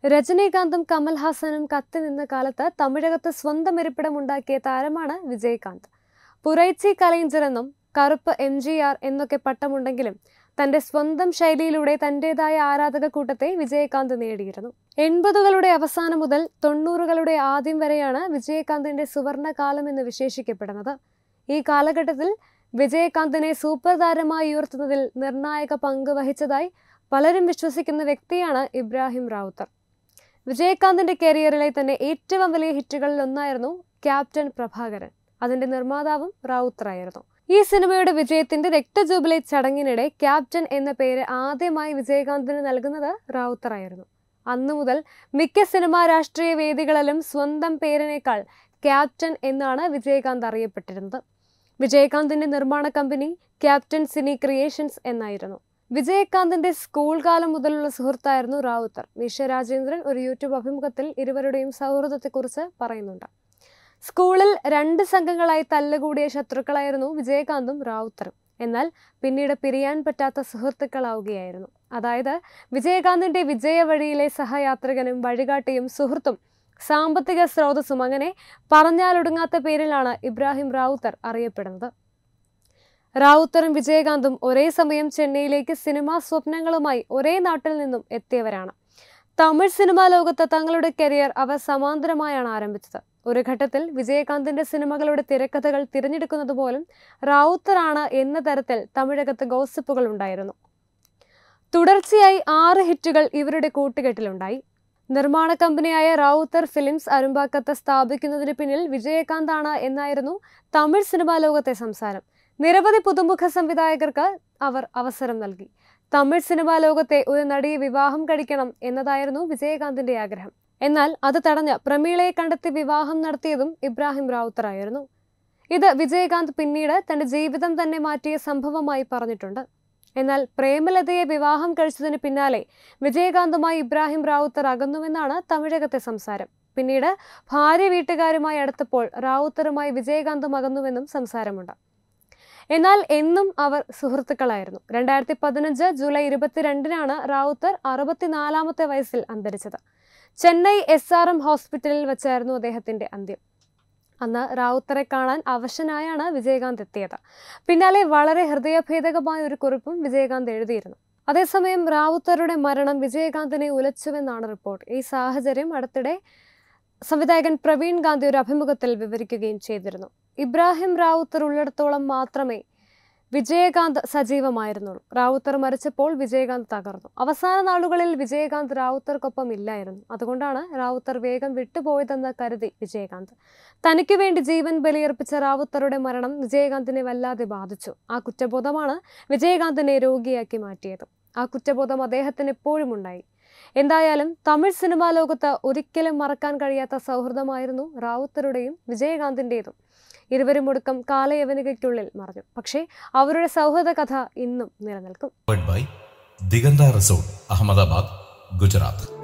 രജനീകാന്തും കമൽഹാസനും കത്തി നിന്ന കാലത്ത് തമിഴകത്ത് സ്വന്തം ഇരിപ്പിടമുണ്ടാക്കിയ താരമാണ് വിജയകാന്ത്. പുരൈച്ചി കലൈഞ്ചർ എന്നും കറുപ്പ് MGR എന്നൊക്കെ പട്ടമുണ്ടെങ്കിലും തന്റെ സ്വന്തം ശൈലിയിലൂടെ തന്റേതായ ആരാധക കൂട്ടത്തെ വിജയകാന്ത് നേടിയിരുന്നു. 80കളുടെ അവസാനം മുതൽ 90കളുടെ ആദ്യം വരെയാണ് വിജയകാന്തിന്റെ സുവർണ കാലം എന്ന് വിശേഷിക്കപ്പെടുന്നത്. ഈ കാലഘട്ടത്തിൽ വിജയകാന്തിനെ സൂപ്പർ താരമായി ഉയർത്തുന്നതിൽ നിർണായക പങ്ക് വഹിച്ചതായി പലരും വിശ്വസിക്കുന്ന വ്യക്തിയാണ് ഇബ്രാഹിം റാവുത്തർ. വിജയകാന്തിന്റെ കരിയറിലെ തന്നെ ഏറ്റവും വലിയ ഹിറ്റുകളിൽ ഒന്നായിരുന്നു ക്യാപ്റ്റൻ പ്രഭാകരൻ. അതിന്റെ നിർമ്മാതാവും റാവുത്തറായിരുന്നു. ഈ സിനിമയുടെ വിജയത്തിന്റെ രക്തജൂബിലി ചടങ്ങിനിടെ ക്യാപ്റ്റൻ എന്ന പേര് ആദ്യമായി വിജയകാന്തിന് നൽകുന്നത് റാവുത്തറായിരുന്നു. അന്നു മുതൽ മിക്ക സിനിമാ രാഷ്ട്രീയ വേദികളിലും സ്വന്തം പേരിനേക്കാൾ ക്യാപ്റ്റൻ എന്നാണ് വിജയകാന്ത് അറിയപ്പെട്ടിരുന്നത്. വിജയകാന്തിന്റെ നിർമ്മാണ കമ്പനി ക്യാപ്റ്റൻ സിനി ക്രിയേഷൻസ് എന്നായിരുന്നു. വിജയകാന്തിന്റെ സ്കൂൾ കാലം മുതലുള്ള സുഹൃത്തായിരുന്നു റാവുത്തർ. നിഷ രാജേന്ദ്രൻ ഒരു യൂട്യൂബ് അഭിമുഖത്തിൽ ഇരുവരുടെയും സൗഹൃദത്തെക്കുറിച്ച് പറയുന്നുണ്ട്. സ്കൂളിൽ 2 സംഘങ്ങളായി തല്ലുകൂടിയ ശത്രുക്കളായിരുന്നു വിജയകാന്തും റാവുത്തറും. എന്നാൽ പിന്നീട് പിരിയാൻ പറ്റാത്ത സുഹൃത്തുക്കളാവുകയായിരുന്നു. അതായത് വിജയകാന്തിന്റെ വിജയ വഴിയിലെ സഹയാത്രികനും വഴികാട്ടിയും സുഹൃത്തും സാമ്പത്തിക സ്രോതസ്സും, അങ്ങനെ പറഞ്ഞാലൊടുങ്ങാത്ത പേരിലാണ് ഇബ്രാഹിം റാവുത്തർ അറിയപ്പെടുന്നത്. റാവുത്തറും വിജയകാന്തും ഒരേ സമയം ചെന്നൈയിലേക്ക് സിനിമാ സ്വപ്നങ്ങളുമായി ഒരേ നാട്ടിൽ നിന്നും എത്തിയവരാണ്. തമിഴ് സിനിമാ ലോകത്ത് തങ്ങളുടെ കരിയർ അവർ സമാന്തരമായാണ് ആരംഭിച്ചത്. ഒരു ഘട്ടത്തിൽ വിജയകാന്തിന്റെ സിനിമകളുടെ തിരക്കഥകൾ തിരഞ്ഞെടുക്കുന്നത് പോലും റാവുത്തറാണ് എന്ന തരത്തിൽ തമിഴകത്ത് ഗോസിപ്പുകൾ ഉണ്ടായിരുന്നു. തുടർച്ചയായി 6 ഹിറ്റുകൾ ഇവരുടെ കൂട്ടുകെട്ടിലുണ്ടായി. നിർമ്മാണ കമ്പനിയായ റാവുത്തർ ഫിലിംസ് അരുമ്പാക്കത്ത് സ്ഥാപിക്കുന്നതിന് പിന്നിൽ വിജയകാന്താണ് എന്നായിരുന്നു തമിഴ് സിനിമാ ലോകത്തെ സംസാരം. നിരവധി പുതുമുഖ സംവിധായകർക്ക് അവർ അവസരം നൽകി. തമിഴ് സിനിമാ ലോകത്തെ ഒരു നടിയെ വിവാഹം കഴിക്കണം എന്നതായിരുന്നു വിജയകാന്തിന്റെ ആഗ്രഹം. എന്നാൽ അത് തടഞ്ഞ് പ്രമീളയെ കണ്ടെത്തി വിവാഹം നടത്തിയതും ഇബ്രാഹിം റാവുത്തറായിരുന്നു. ഇത് വിജയകാന്ത് പിന്നീട് തന്റെ ജീവിതം തന്നെ മാറ്റിയ സംഭവമായി പറഞ്ഞിട്ടുണ്ട്. എന്നാൽ പ്രേമലതയെ വിവാഹം കഴിച്ചതിന് പിന്നാലെ വിജയകാന്തുമായി ഇബ്രാഹിം റാവുത്തർ അകന്നുവെന്നാണ് തമിഴകത്തെ സംസാരം. പിന്നീട് ഭാര്യ വീട്ടുകാരുമായി അടുത്തപ്പോൾ റാവുത്തറുമായി വിജയകാന്തും അകന്നുവെന്നും സംസാരമുണ്ട്. എന്നാൽ എന്നും അവർ സുഹൃത്തുക്കളായിരുന്നു. 2015 ജൂലൈ 22-നാണ് റാവുത്തർ 64-ാമത്തെ വയസ്സിൽ അന്തരിച്ചത്. ചെന്നൈ SRM ഹോസ്പിറ്റലിൽ വെച്ചായിരുന്നു അദ്ദേഹത്തിന്റെ അന്ത്യം. അന്ന് റാവുത്തറെ കാണാൻ അവശനായാണ് വിജയകാന്ത് എത്തിയത്. പിന്നാലെ വളരെ ഹൃദയഭേദകമായ ഒരു കുറിപ്പും വിജയകാന്ത് എഴുതിയിരുന്നു. അതേസമയം റാവുത്തറുടെ മരണം വിജയകാന്തിനെ ഉലച്ചുവെന്നാണ് റിപ്പോർട്ട്. ഈ സാഹചര്യം അടുത്തിടെ സംവിധായകൻ പ്രവീൺ ഗാന്ധി ഒരു അഭിമുഖത്തിൽ വിവരിക്കുകയും ചെയ്തിരുന്നു. ഇബ്രാഹിം റാവുത്തർ ഉള്ളിടത്തോളം മാത്രമേ വിജയകാന്ത് സജീവമായിരുന്നുള്ളൂ. റാവുത്തർ മരിച്ചപ്പോൾ വിജയകാന്ത് തകർന്നു. അവസാന നാളുകളിൽ വിജയകാന്ത് റാവുത്തർക്കൊപ്പം ഇല്ലായിരുന്നു. അതുകൊണ്ടാണ് റാവുത്തർ വേഗം വിട്ടുപോയതെന്ന് കരുതി വിജയകാന്ത്. തനിക്ക് വേണ്ടി ജീവൻ ബലിയർപ്പിച്ച റാവുത്തറുടെ മരണം വിജയകാന്തിനെ വല്ലാതെ ബാധിച്ചു. ആ കുറ്റബോധമാണ് വിജയകാന്തിനെ രോഗിയാക്കി മാറ്റിയത്. ആ കുറ്റബോധം അദ്ദേഹത്തിന് എപ്പോഴും ഉണ്ടായി. എന്തായാലും തമിഴ് സിനിമാ ലോകത്ത് ഒരിക്കലും മറക്കാൻ കഴിയാത്ത സൗഹൃദമായിരുന്നു റാവുത്തറുടെയും വിജയകാന്തിൻ്റെതും. ഇരുവരും ഒടുക്കം കാലയവനികയ്ക്കുള്ളിൽ മറഞ്ഞു. പക്ഷേ അവരുടെ സൗഹൃദ കഥ ഇന്നും നിലനിൽക്കും. ദിഗന്ത റിസോർട്ട്, അഹമ്മദാബാദ്, ഗുജറാത്ത്.